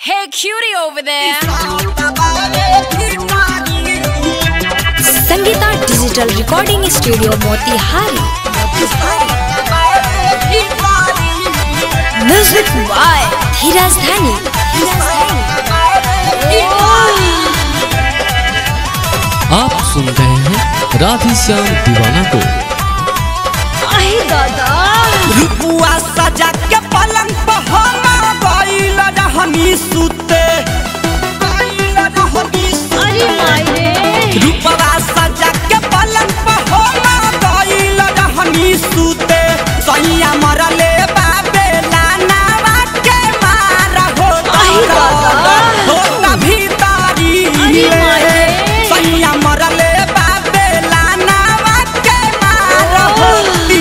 Hey, cutie over there. Sangeeta digital recording studio Motihari. Music by Dheeraj Dhani. आप सुन रहे हैं राधेश्याम दीवाना को। रुपुआ सजा के पलंग पर हम गइल रहनी सुते। रुपुआ सजा के पलंग पर हम गइल रहनी सुते। सैया मरले बाबे लानावा के मार हो भीतरी सैया मरले बाबे लानावा के मार हो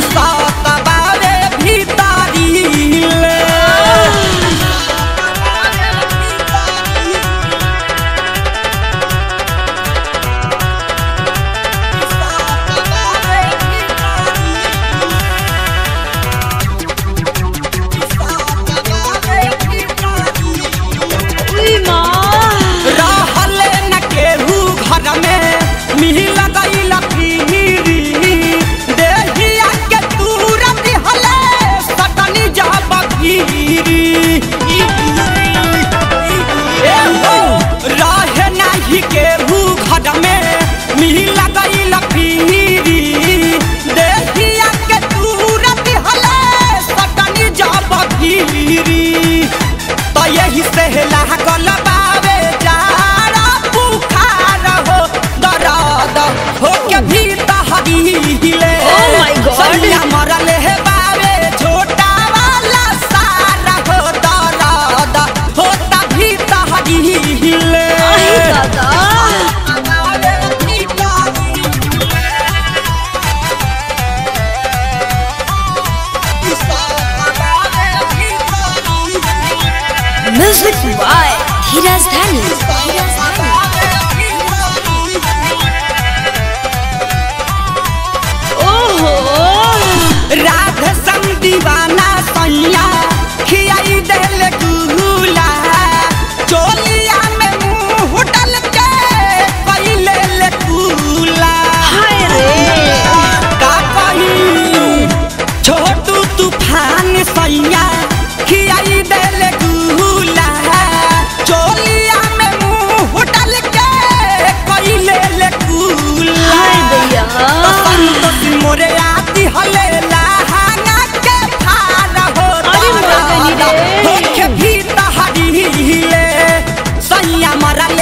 यही सहला गलबावे जारा बुखार हो दर्द हो के भीतरीले सैया मरले हे बावे छोटा वाला सारा हो दर्द होता भीतरीले म्यूजिक बाय धीरज धानी। राधे संग दीवाना सैया खियाई देले गुला चोलिया में मुंह डाल के पहिले ले कुला। हाय रे का कही छोटू तूफान सैया खियाई देले गुला चोलिया में मुंह डाल के पहिले ले कुला। हाय दैया तो मोरे आती हले मरा